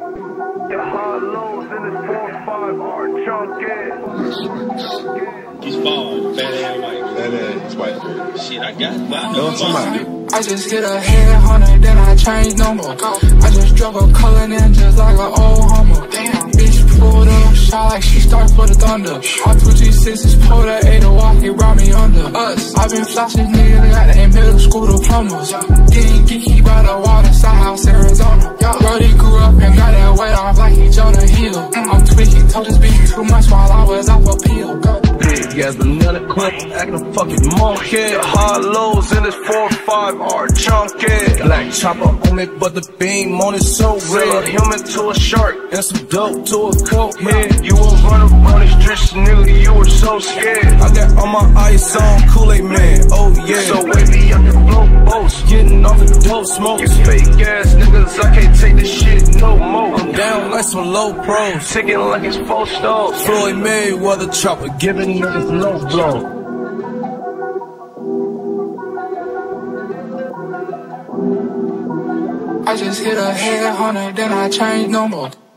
Your hard lows in this 4-5 are chunky. He's falling, fat ass white girl. Fat ass white girl. Shit, I got I just hit a head hunter, then I changed no more. I just drove a color in just like an old homo. Damn, bitch pulled up, shot like she started for the thunder. All 2 G6s pulled up, 8 to walk, it brought me under. I've been flashing niggas, got they middle school diplomas. Getting geeky by the water, side house, Arizona. Brody grew up and got that weight off like he Jonah Hill. I'm tweaking, told this bitch too much while I was off a pill. Big ass banana clip, acting a fucking monkey. Your hard lows in this 4-5 are chunky. Black chopper on me, but the beam on it so Sell a red. human to a shark. And some dope to a coke head. You were running on the streets, nigga, you were so scared. I got all my ice on, Kool-Aid man, oh yeah. So wavy, I can blow boats. Getting off the dope smoke. You fake ass niggas, I can't take this shit no more. I'm down like some low pros. Ticking like it's 4 stars. Floyd Mayweather chopper, giving niggas no blow. I just hit a head hunter, then I changed no more.